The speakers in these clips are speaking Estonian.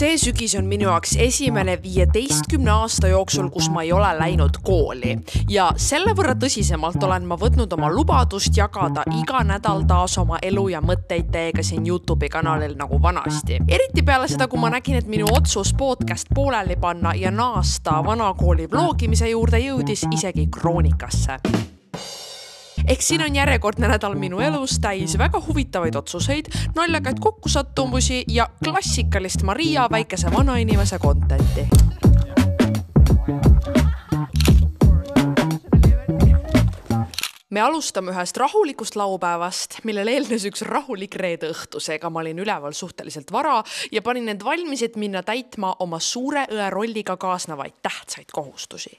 See sügis on minu jaoks esimene 15 aasta jooksul, kus ma ei ole läinud kooli. Ja selle võrra tõsisemalt olen ma võtnud oma lubadust jagada iga nädal taas oma elu ja mõtteid teiega siin YouTube'i kanalil nagu vanasti. Eriti peale seda, kui ma nägin, et minu otsus podcast pooleli panna ja naasta vanakooli vlogimise juurde jõudis isegi kroonikasse. Ehk siin on järjekordne nädal minu elus täis väga huvitavaid otsuseid, naljakaid kokkusattumusi ja klassikalist Maria väikese vanainimese contenti. Me alustame ühest rahulikust laupäevast, millel eelnes üks rahulik reede õhtu, seega ma olin üleval suhteliselt vara ja panin end valmis, et minna täitma oma suure õe rolliga kaasnevaid tähtsaid kohustusi.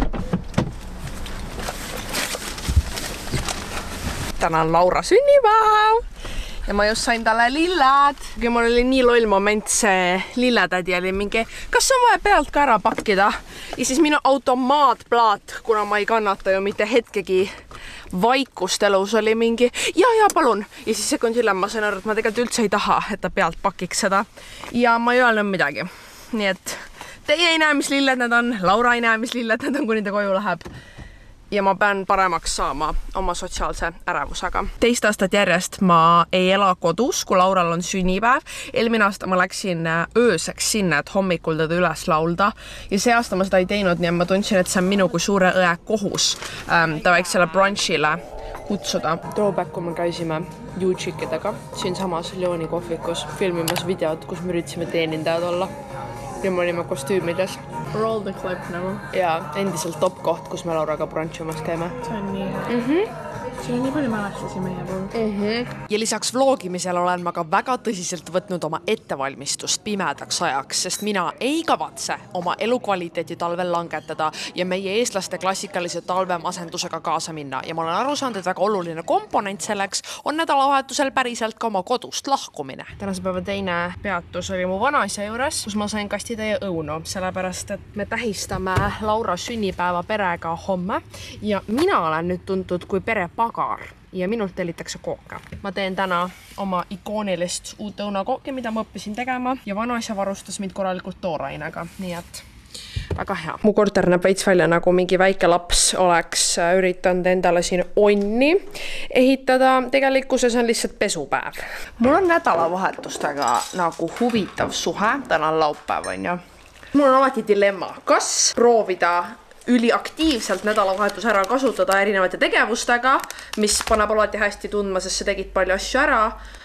Täna on Laura sünnipäev ja ma just sain talle lilled. Ja mul oli nii loll moment, see lilletädi oli mingi, kas on vaja pealt ka ära pakkida? Ja siis minu automaatplaat, kuna ma ei kannata ju mitte hetkegi vaikust elus, oli mingi, ja palun. Ja siis sekund hiljem ma sain aru, et ma tegelikult üldse ei taha, et ta pealt pakiks seda. Ja ma ei öelnud midagi. Nii et teie ei näe, mis lilled need on, Laura ei näe, mis lilled need on, kuni ta koju läheb. Ja ma pean paremaks saama oma sotsiaalse ärevusega. Teist aastat järjest ma ei ela kodus, kui Laural on sünnipäev. Eelmine aasta ma läksin ööseks sinna, et hommikul teda üles laulda. Ja see aasta ma seda ei teinud, nii et ma tundsin, et see on minu kui suure õe kohus ta väiksele brunchile kutsuda. Throwbacku me käisime juutšikidega siin samas Leoni kohvikus filmimas videot, kus me üritasime teenindajad olla. Ja me olime kostüümides. Roll the clip nagu. Ja endiselt top koht, kus me Lauraga brunchimas käime. See on nii hea. Siin on nii palju mälestusi meie pool. Ja lisaks vlogimisel olen ma ka väga tõsiselt võtnud oma ettevalmistust pimedaks ajaks, sest mina ei kavatse oma elukvaliteeti talvel langetada ja meie eestlaste klassikalise talvemasendusega kaasa minna. Ja ma olen aru saanud, et väga oluline komponent selleks on nädalavahetusel päriselt ka oma kodust lahkumine. Tänase päeva teine peatus oli mu vanaisa juures, kus ma sain kastitäie õunu, sellepärast, et me tähistame Laura sünnipäeva perega homme ja mina olen nüüd tuntud kui perepagar ja minult tellitakse kooke. Ma teen täna oma ikoonilist uut õunakooki, mida ma õppisin tegema ja vanaisa varustas mind korralikult toorainega, nii et väga hea. Mu korter näeb veits välja nagu mingi väike laps oleks üritanud endale siin onni ehitada. Tegelikkuses on lihtsalt pesupäev. Mul on nädalavahetustega nagu huvitav suhe, täna on laupäev, on ju. Mul on alati dilemma, kas proovida üliaktiivselt nädalavahetus ära kasutada erinevate tegevustega, mis paneb alati hästi tundma, sest sa tegid palju asju ära,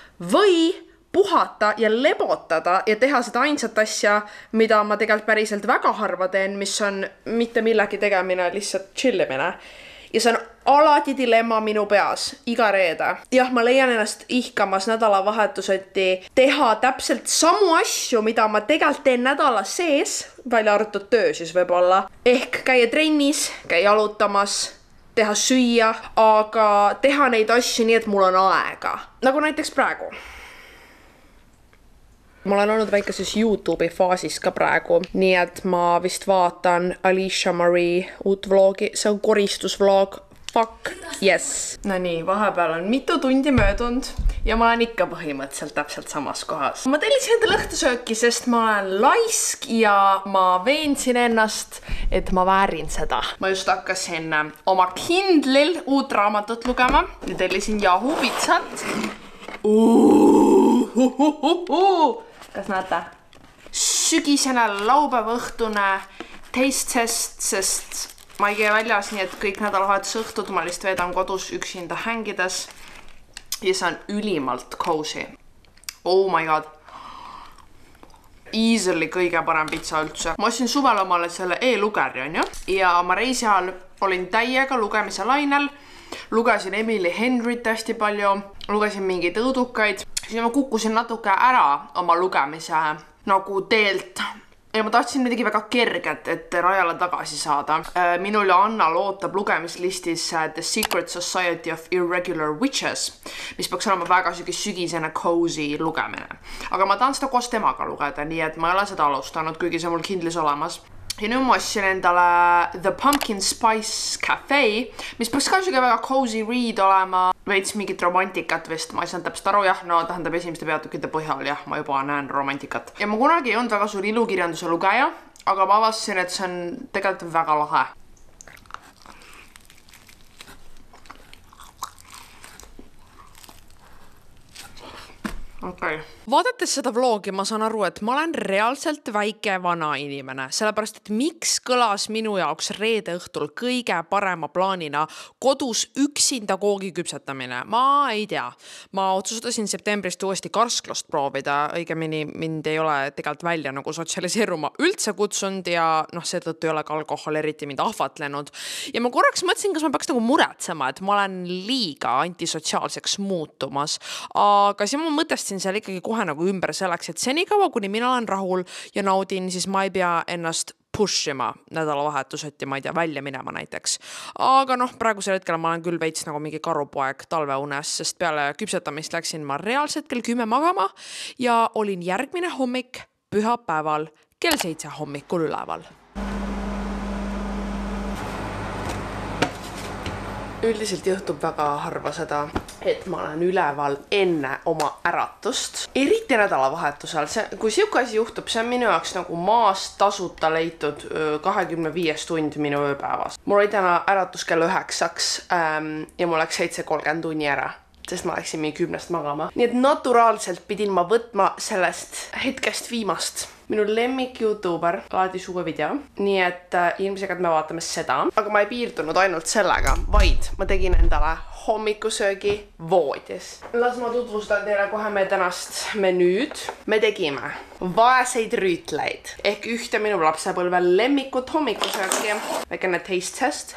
või puhata ja lebotada ja teha seda ainsat asja, mida ma tegelikult päriselt väga harva teen, mis on mitte millegi tegemine, lihtsalt chillimine. Ja see on alati dilemma minu peas, iga reede. Jah, ma leian ennast ihkamas nädalavahetuseti teha täpselt samu asju, mida ma tegelikult teen nädala sees, välja arvatud töö siis võib-olla. Ehk käia trennis, käia jalutamas, teha süüa, aga teha neid asju nii, et mul on aega. Nagu näiteks praegu. Ma olen olnud väikeses YouTube'i faasis ka praegu, nii et ma vist vaatan Alicia Marie uut vlogi, see on koristusvlog, fuck yes. No nii, vahepeal on mitu tundi möödunud ja ma olen ikka põhimõtteliselt täpselt samas kohas. Ma tellisin endale õhtusööki, sest ma olen laisk ja ma veensin ennast, et ma väärin seda. Ma just hakkasin oma Kindlil uut raamatut lugema ja tellisin Yahoo pitsat. Kas näete? Sügisene laupäeva õhtune taste test, sest ma ei käi väljas, nii et kõik nädalavahetus õhtud ma lihtsalt veedan kodus üksinda hängides ja see on ülimalt cozy. Oh my god. Easily kõige parem pitsa üldse. Ma ostsin suvel omale selle e-lugeri, on ju? Ja ma reisi ajal olin täiega lugemise lainel. Lugesin Emily Henryt hästi palju, lugesin mingeid õudukaid. Siis ma kukkusin natuke ära oma lugemise nagu teelt. Ja ma tahtsin midagi väga kerget, et rajale tagasi saada. Minul ja Annal ootab lugemislistis The Secret Society of Irregular Witches, mis peaks olema väga sügisene cozy lugemine. Aga ma tahan seda koos temaga lugeda, nii et ma ei ole seda alustanud, kuigi see mul Kindlis olemas. Ja nüüd ma ostsin endale The Pumpkin Spice Cafe, mis peaks ka siuke väga cozy read olema, veits mingit romantikat vist, ma ei saanud täpselt aru, jah, no tähendab esimeste peatükkide põhjal, jah, ma juba näen romantikat. Ja ma kunagi ei olnud väga suur ilukirjanduse lugeja, aga ma avastasin, et see on tegelikult väga lahe. Okay. Vaadates seda vlogi ma saan aru, et ma olen reaalselt väike vana inimene, sellepärast et miks kõlas minu jaoks reede õhtul kõige parema plaanina kodus üksinda koogi küpsetamine? Ma ei tea. Ma otsustasin septembrist uuesti karsklost proovida, õigemini mind ei ole tegelikult välja nagu sotsialiseeruma üldse kutsunud ja seetõttu ei ole ka alkohol eriti mind ahvatlenud. Ja ma korraks mõtlesin, kas ma peaks nagu muretsema, et ma olen liiga antisotsiaalseks muutumas, aga siis ma mõtlesin seal ikkagi kohe nagu ümber selleks, et see nii kaua, kuni mina olen rahul ja naudin, siis ma ei pea ennast pushima nädalavahetuseti, ma ei tea, välja minema näiteks. Aga praegusel hetkel ma olen küll veits nagu mingi karupoeg talveunes, sest peale küpsetamist läksin ma reaalselt kell 10 magama ja olin järgmine hommik pühapäeval kell 7 hommikul üleval. Üldiselt juhtub väga harva seda, et ma olen üleval enne oma äratust. Eriti nädalavahetusel. Kui siuke asi juhtub, see on minu jaoks nagu maast tasuta leitud 25 tund minu ööpäevas. Mul oli täna äratus kell 9 ja mul läks 7:30 tunni ära, sest ma läksin mingi 10 magama. Nii et naturaalselt pidin ma võtma sellest hetkest viimast. Minu lemmik YouTuber laadis uue video, nii et ilmselt me vaatame seda. Aga ma ei piirdunud ainult sellega, vaid ma tegin endale hommikusöögi voodis. Las ma tutvustan teile kohe meie tänast menüüd. Me tegime vaeseid rüütleid ehk ühte minu lapsepõlve lemmikut hommikusööki. Väikene taste test.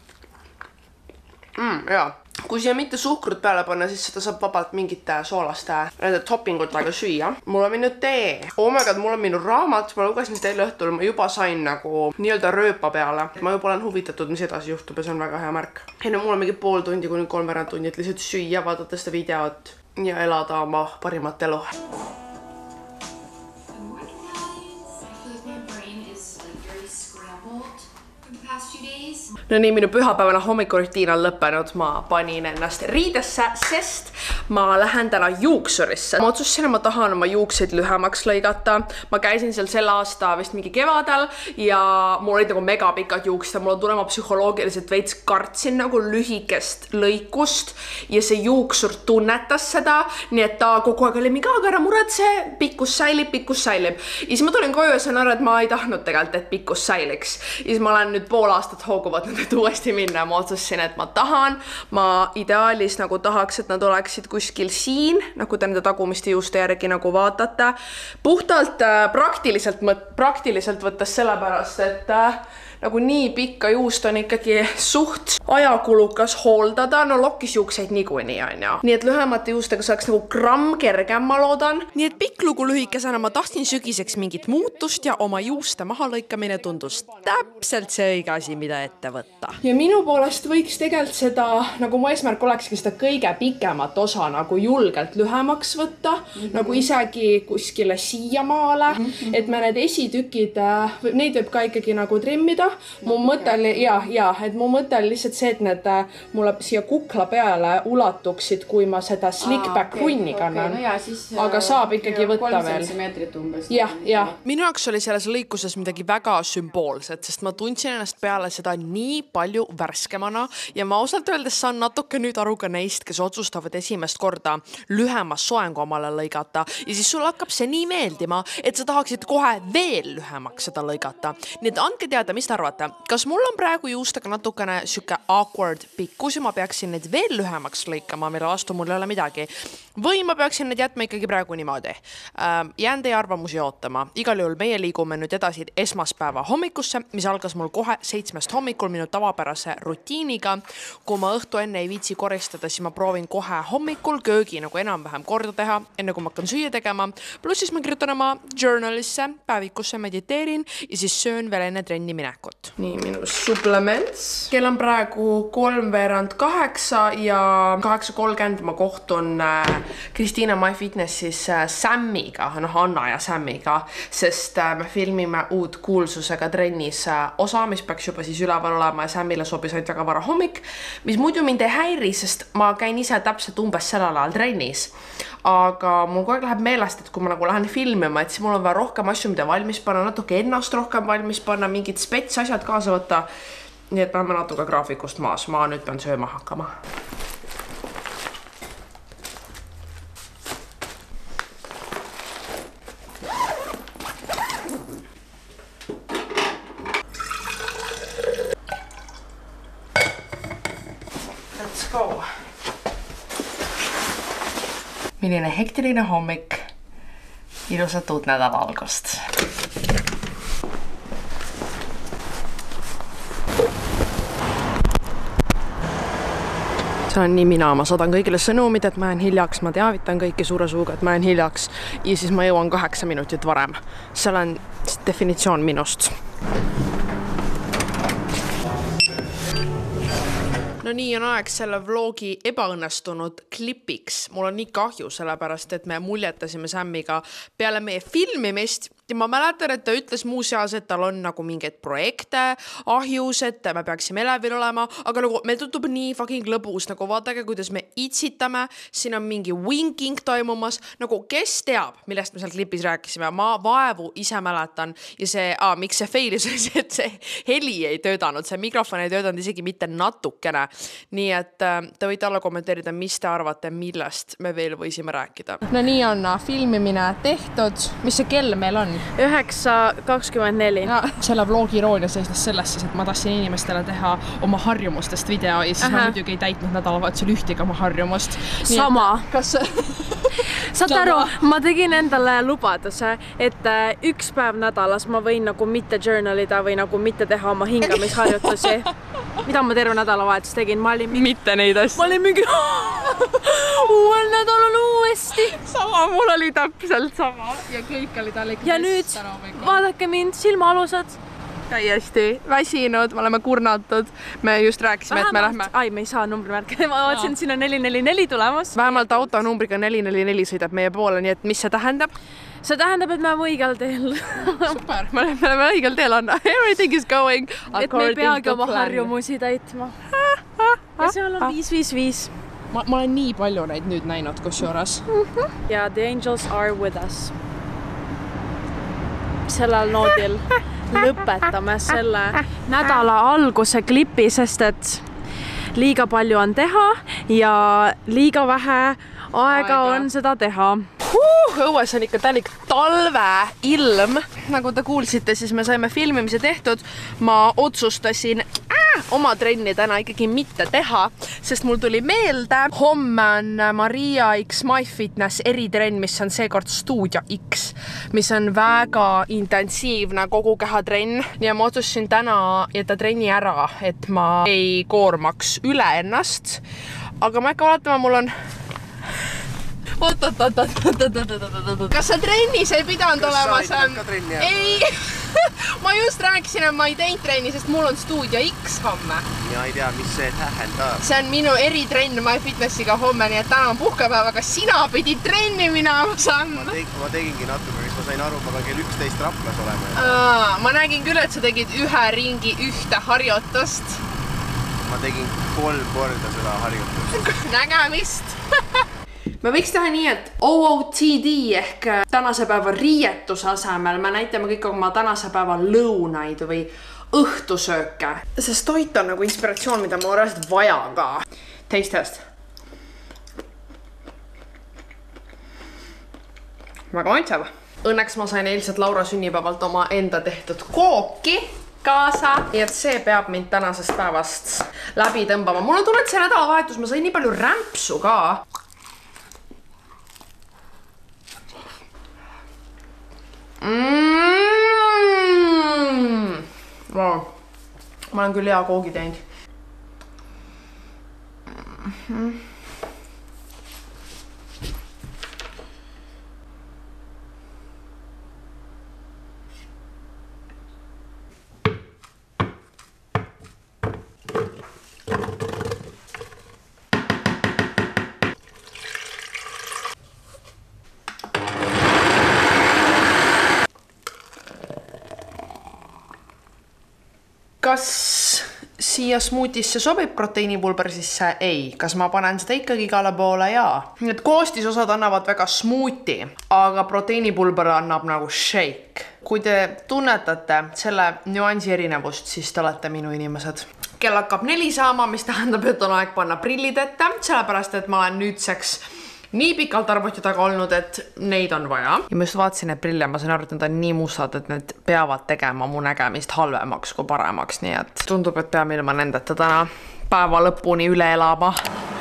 Jaa. Kui siia mitte suhkrut peale panna, siis seda saab vabalt mingite soolaste toppingutega süüa. Mul on minu tee. Oh my god, mul on minu raamat. Ma lugesin seda eile õhtul, ma juba sain nagu nii-öelda rööpa peale. Ma juba olen huvitatud, mis edasi juhtub ja see on väga hea märk. Ja mul on mingi pool tundi kuni 3 tundi, et lihtsalt süüa, vaadata seda videot ja elada oma parimat elu. No nii, minu pühapäevane hommikurutiin on lõppenud. Ma panin ennast riidesse, sest ma lähen täna juuksurisse. Ma otsustasin, et ma tahan oma juukseid lühemaks lõigata. Ma käisin seal selle aasta vist mingi kevadel ja mul olid nagu mega pikad juuksed. Mul on tulema psühholoogiliselt veits kartsin nagu lühikest lõikust ja see juuksur tunnetas seda, nii et ta kogu aeg oli mingi, aga ära muretse, pikkus säilib. Ja siis ma tulin koju ja sain aru, et ma ei tahtnud tegelikult, et pikkus säiliks. Ja siis ma olen nüüd pool aastat hoogu võtnud, et uuesti minna. Ma otsustasin, et ma tahan. Ma ideaalis nagu tahaks, et nad oleksid kuskil siin, nagu te nende tagumiste juuste järgi nagu vaatate. Puhtalt praktiliselt võttes sellepärast, et nagu nii pikka juust on ikkagi suht ajakulukas hooldada. No lokkis juukseid niikuinii on ju. Nii et lühemate juustega saaks nagu gramm kergem, ma loodan. Nii et pikk lugu lühikesena ma tahtsin sügiseks mingit muutust ja oma juuste mahalõikamine tundus täpselt see õige asi, mida ette võtta. Ja minu poolest võiks tegelikult seda, nagu mu eesmärk olekski seda kõige pikemat osa nagu julgelt lühemaks võtta, nagu isegi kuskile siiamaale, et me need esitükid, neid võib ka ikkagi nagu trimmida. Mu mõte oli, et mu mõte oli lihtsalt see, et need mulle siia kukla peale ulatuksid, kui ma seda slickback runni kannan. Aga saab ikkagi võtta veel. 3 cm umbes. Ja. Minu jaoks oli selles lõikuses midagi väga sümboolset, sest ma tundsin ennast peale seda nii palju värskemana ja ma ausalt öeldes saan natuke nüüd aru ka neist, kes otsustavad esimest korda lühema soengu omale lõigata ja siis sul hakkab see nii meeldima, et sa tahaksid kohe veel lühemaks seda lõigata. Nii et andke teada, mis arvate, kas mul on praegu juustega natukene süke awkward pikkus ja ma peaksin need veel lühemaks lõikama, mille vastu mul ei ole midagi, või ma peaksin need jätma ikkagi praegu niimoodi. Jään teie arvamusi ootama. Igal juhul meie liigume nüüd edasi esmaspäeva hommikusse, mis algas mul kohe 7 hommikul minu tavapärase rutiiniga. Kui ma õhtu enne ei viitsi koristada, siis ma proovin kohe hommikul köögi nagu enam-vähem korda teha, enne kui ma hakkan süüa tegema. Pluss siis ma kirjutan oma journalisse, päevikusse, mediteerin ja siis söön veel enne trenni minekut. infot. nii, minu supplements. Kell on praegu 7:03 ja 8:30 ma kohtun Kristiina MyFitnessis Sammiga, Anna ja Sammiga, sest me filmime uut kuulsusega trennis osa, mis peaks juba siis üleval olema ja Sammile sobis ainult väga vara hommik, mis muidu mind ei häiri, sest ma käin ise täpselt umbes sellel ajal trennis. Aga mul kogu aeg läheb meelest, et kui ma nagu lähen filmima, et siis mul on vaja rohkem asju, mida valmis panna, natuke ennast rohkem valmis panna, mingid spets asjad kaasa võtta. Nii et me natuke graafikust maas, ma nüüd pean sööma hakkama. Let's go! Milline hektiline hommik, ilusat uut nädala algust. See on nii mina, ma saadan kõigile sõnumid, et ma jään hiljaks, ma teavitan kõiki suure suuga, et ma jään hiljaks ja siis ma jõuan 8 minutit varem. See on definitsioon minust. No nii on aeg selle vlogi ebaõnnestunud klipiks. Mul on nii kahju sellepärast, et me muljetasime Sammiga peale meie filmimist. Ja ma mäletan, et ta ütles muuseas, et tal on nagu mingeid projekte ahjus, et me peaksime elevil olema, aga nagu meil tundub nii fucking lõbus, nagu vaadake, kuidas me itsitame, siin on mingi winking toimumas, nagu kes teab, millest me seal klipis rääkisime, ma vaevu ise mäletan ja see, miks see failis, et see heli ei töödanud, see mikrofon ei töödanud isegi mitte natukene, nii et te võite alla kommenteerida, mis te arvate, millest me veel võisime rääkida. No nii on filmimine tehtud, mis see kell meil on? 9:24. Ja, selle vlogi iroonia seisnes selles siis, et ma tahtsin inimestele teha oma harjumustest video ja siis ma muidugi ei täitnud nädalavahetusel ühtegi oma harjumust. Sama. Kas... Saad aru, ma tegin endale lubaduse, et üks päev nädalas ma võin nagu mitte journalida või nagu mitte teha oma hingamisharjutusi. Mida ma terve nädalavahetus tegin? Ma olin mingi... Mitte neid asju. Ma olin mingi... Uuel nädalal uuesti. Sama, mul oli täpselt sama. Ja kõik oli tal ikka... Ja nüüd vaadake mind, silmaalusad. Täiesti väsinud, me oleme kurnatud. Me just rääkisime, et me lähme... Ai, me ei saa numbrimärke. Ma vaatasin, siin on 444 tulemas. Vähemalt auto numbriga 444 sõidab meie poole, nii et mis see tähendab? See tähendab, et me oleme õigel teel. Super, me oleme õigel teel, Anna. Everything is going according to plan. Et me ei peagi oma harjumusi täitma. Ja seal on 555. Ma olen nii palju neid nüüd näinud kusjuures. Ja the angels are with us. Sellel noodil lõpetame selle nädala alguse klipi, sest et liiga palju on teha ja liiga vähe aega on seda teha. Õues on ikka täielik talveilm. Nagu te kuulsite, siis me saime filmimise tehtud. Ma otsustasin oma trenni täna ikkagi mitte teha, sest mul tuli meelde, homme on Maria X MyFitness eritrenn, mis on seekord Studio X, mis on väga intensiivne kogu kehatrenn ja ma otsustasin täna jätta trenni ära, et ma ei koormaks üle ennast. Aga ma ikka vaatama, mul on... Kas sa trennis ei pidanud olema? Kas sa ka trenni jääma? Ei, ma just rääkisin, et ma ei teinud trenni, sest mul on Studio X homme. Ja ei tea, mis see tähendab. See on minu eritrenn MyFitnessiga homme, nii et täna on puhkepäev, aga sina pidid trenni minema saama. Ma tegingi natuke, kes ma sain aru, ma kell 11 Raplas olema. Ma nägin küll, et sa tegid ühe ringi ühte harjutust. Ma tegin 3 korda seda harjutust. Nägemist! Me võiks teha nii, et OOTD ehk tänase päeva riietuse asemel me näitame kõik oma tänase päeva lõunaid või õhtusööke. Sest toit on nagu inspiratsioon, mida ma reaalselt vajan ka. Taste test. Väga maitsev. Õnneks ma sain eilselt Laura sünnipäevalt oma enda tehtud kooki kaasa. Nii et see peab mind tänasest päevast läbi tõmbama. Mul on tunne, et see nädalavahetus ma sain nii palju rämpsu ka. Wow. Ma olen küll hea koogi teinud. Kas siia smuutisse sobib proteiinipulber sisse? Ei. Kas ma panen seda ikkagi igale poole? Jaa. Need koostisosad annavad väga smuuti, aga proteiinipulber annab nagu shake. Kui te tunnetate selle nüansi erinevust, siis te olete minu inimesed. Kell hakkab 4 saama, mis tähendab, et on aeg panna prillid ette, sellepärast, et ma olen nüüdseks nii pikalt arvuti taga olnud, et neid on vaja. Ja ma just vaatasin need prille, ma saan aru, et need on nii mustad, et need peavad tegema mu nägemist halvemaks kui paremaks, nii et tundub, et peame ilma nendeta täna päeva lõpuni üle elama.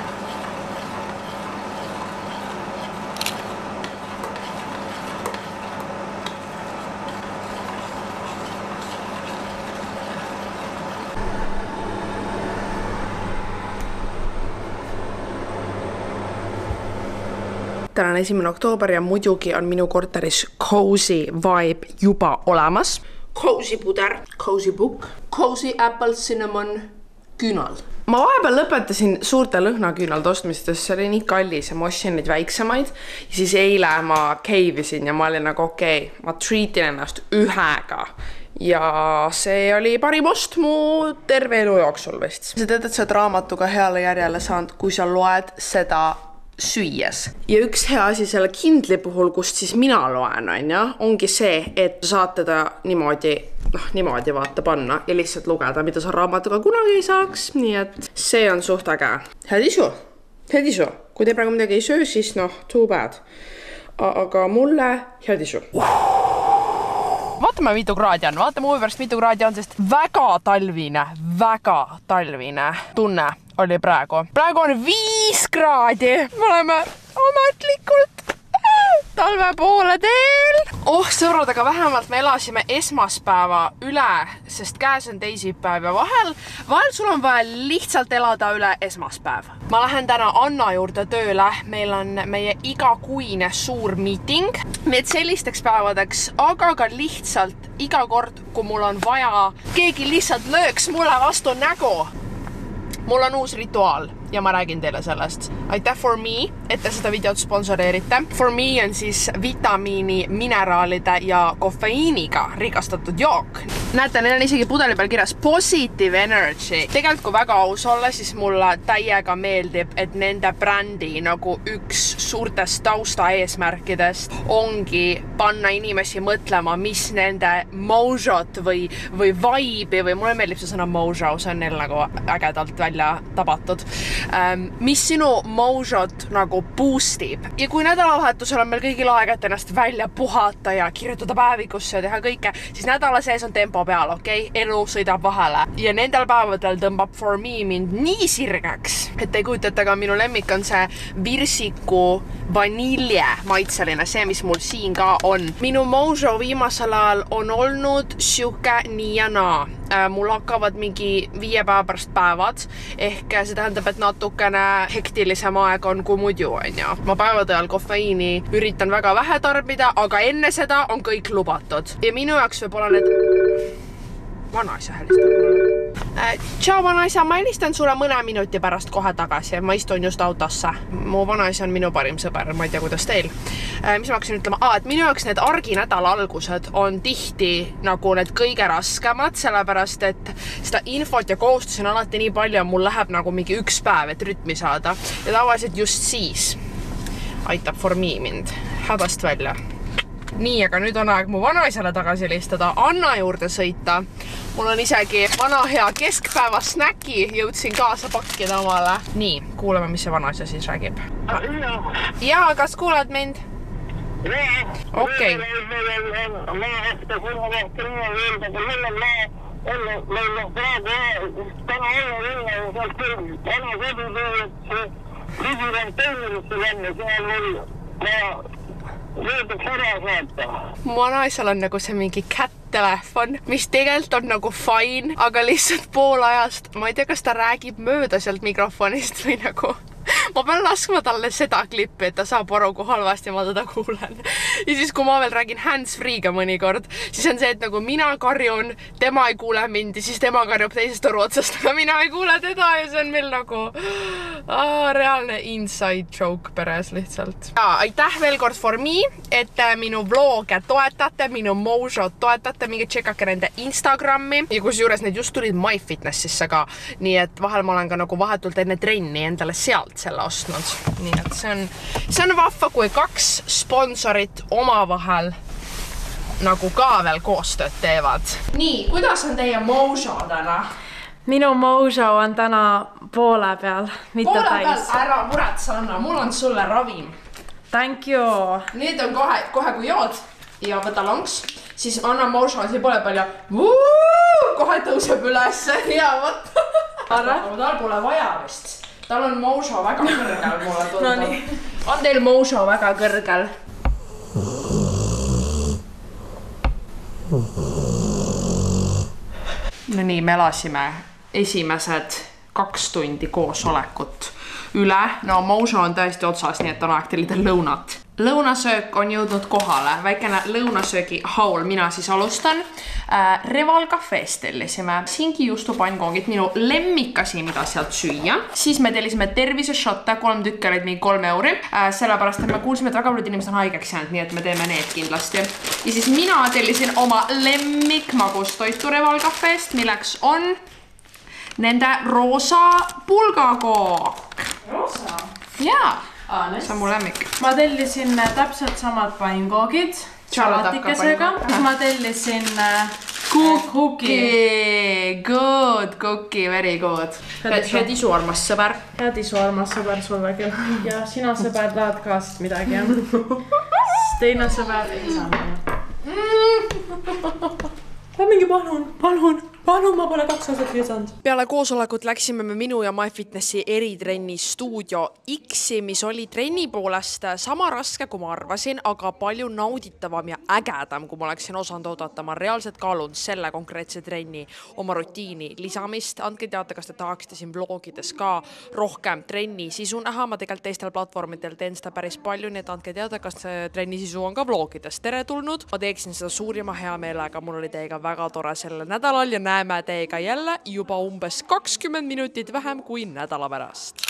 Täna on 1. oktoober ja muidugi on minu korteris cozy vibe juba olemas. Cozy puder, cozy book, cozy apple cinnamon küünal. Ma vahepeal lõpetasin suurte lõhnaküünalde ostmist, see oli nii kallis ja ma ostsin neid väiksemaid. Ja siis eile ma cave-isin ja ma olin nagu okei, ma treatin ennast ühega. Ja see oli parim ost mu terve elu jooksul vist. Sa tead, et sa oled raamatuga heale järjele saanud, kui sa loed seda süües. Ja üks hea asi selle kindli puhul, kust siis mina loen, ongi see, et saad teda niimoodi vaata panna ja lihtsalt lugeda, mida sa raamatuga kunagi ei saaks. Nii et see on suht äge. Head isu. Kui te praegu midagi ei söö, siis too bad. Aga mulle head isu. Vaatame mitu kraadi on, vaatame uue pärast mitu kraadi on, sest väga talvine tunne oli praegu. Praegu on 5 kraadi. Me oleme ametlikult talve poole teel. Sõbrad, aga vähemalt me elasime esmaspäeva üle, sest käes on teisipäev ja vahel sul on vaja lihtsalt elada üle esmaspäev. Ma lähen täna Anna juurde tööle. Meil on meie igakuine suur meeting. Need sellisteks päevadeks, aga ka lihtsalt iga kord, kui mul on vaja, keegi lihtsalt lööks mulle vastu nägu. Mul on uus rituaal ja ma räägin teile sellest. Aitäh For Me, et te seda videot sponsoreerite. For Me on siis vitamiini, mineraalide ja kofeiiniga rikastatud jook. Näete, neil on isegi pudeli peal kirjas Positive Energy. Tegelikult kui väga aus olla, siis mulle täiega meeldib, et nende brändi nagu üks suurtest tausta eesmärkidest ongi panna inimesi mõtlema, mis nende mojot või vibe'i või mulle meeldib see sõna mojo, see on neil nagu ägedalt välja tabatud. Mis sinu mojot nagu boostib. Ja kui nädalavahetusel on meil kõigil aeg, et ennast välja puhata ja kirjutada päevikusse ja teha kõike, siis nädala sees on tempo peal, okei? Elu sõidab vahele. Ja nendel päevadel tõmbab For Me mind nii sirgeks, et ei kujutate, aga minu lemmik on see virsiku vanilje maitseline, see, mis mul siin ka on. Minu mojo viimasel ajal on olnud siuke nii ja naa. Mul hakkavad mingi 5 päeva pärast päevad, ehk see tähendab, et natukene hektilisem aeg on kui muidu, Ma päevade ajal kofeiini üritan väga vähe tarbida, aga enne seda on kõik lubatud. Ja minu jaoks võib olla need... Vanaisa helistab mulle. Tšau vanaisa, ma helistan sulle mõne minuti pärast kohe tagasi. Ma istun just autosse. Mu vanaisa on minu parim sõber, ma ei tea, kuidas teil. Mis ma hakkasin ütlema? Et minu jaoks need arginädala algused on tihti nagu need kõige raskemad, sellepärast, et seda infot ja kohustusi on alati nii palju ja mul läheb nagu mingi 1 päev, et rütmi saada. Ja tavaliselt just siis aitab For Me mind hädast välja. Nii, aga nüüd on aeg mu vanaisale tagasi helistada, Anna juurde sõita. Mul on isegi vana hea keskpäeva snäki, jõudsin kaasa pakkida omale. Nii, kuuleme, mis see vanaisa siis räägib. Ja, kas kuulad mind? Okei. Mu vanaisal on nagu see mingi kätt-telefon, mis tegelikult on nagu fine, aga lihtsalt pool ajast, ma ei tea, kas ta räägib mööda sealt mikrofonist või nagu ma pean laskma talle seda klippi, et ta saab aru, kui halvasti ma teda kuulen. Ja siis, kui ma veel räägin hands-free'ga mõnikord, siis on see, et nagu mina karjun, tema ei kuule mind ja siis tema karjub teisest toru otsast, aga mina ei kuule teda ja see on meil nagu reaalne inside joke peres lihtsalt. Ja, aitäh veel kord for me, et minu vlooge toetate, minu Mojot toetate, minge tšekake nende Instagrami ja kusjuures need just tulid MyFitnessisse ka, nii et vahel ma olen ka nagu vahetult enne trenni endale sealt selle ostnud. Nii et see on vahva, kui 2 sponsorit omavahel nagu ka veel koostööd teevad. Nii, kuidas on teie Mojo täna? Minu Mojo on täna poole peal, mitte täis. Ära muretse, Anna, mul on sulle ravim. Thank you. Nüüd on kohe kui jood ja võta lonks, siis anna Mojo siia poole palju. Kohe tõuseb üles ja võt. Tal pole vaja vist. Tal on Mojo väga kõrgel, mulle tundub. On teil Mojo väga kõrgel? No nii, me elasime esimesed 2 tundi koosolekut üle. No Mojo on tõesti otsas, nii et on aeg tellida lõunat. Lõunasöök on jõudnud kohale, väikene lõunasöögi haul, mina siis alustan. Reval Cafe'st tellisime singijuustu pannkoogid, minu lemmikasi, mida sealt süüa. Siis me tellisime terviseshotte, 3 tükki olid mingi 3 euri, sellepärast et me kuulsime, et väga paljud inimesed on haigeks jäänud, nii et me teeme need kindlasti. Ja siis mina tellisin oma lemmikmagustoitu Reval Cafe'st, milleks on nende roosa pulgakook. Roosa? Jaa. See on mu lemmik. Ma tellisin täpselt samad pannkoogid salatikesega. Ma tellisin cookie. Good cookie, very good. Head isu armas sõber. Head isu armas sõber sulle küll. Ja sina sõber tahad ka siit midagi, jah? Teine sõber ei saa mingi palun, ma pole 2 aastat viisanud. Peale koosolekut läksime me minu ja MyFitnessi eritrenni Stuudio X-i, mis oli trenni poolest sama raske, kui ma arvasin, aga palju nauditavam ja ägedam, kui ma oleksin osanud oodata. Ma reaalselt kaalun selle konkreetse trenni oma rutiini lisamist. Andke teada, kas te tahaksite siin vlogides ka rohkem trenni sisu näha. Ma tegelikult teistel platvormidel teen seda päris palju, nii et andke teada, kas trenni sisu on ka vlogides teretulnud. Ma teeksin seda suurima hea meelega. Mul oli teiega väga tore sellel nädalal ja näeme teiega jälle juba umbes 20 minutit vähem kui nädala pärast.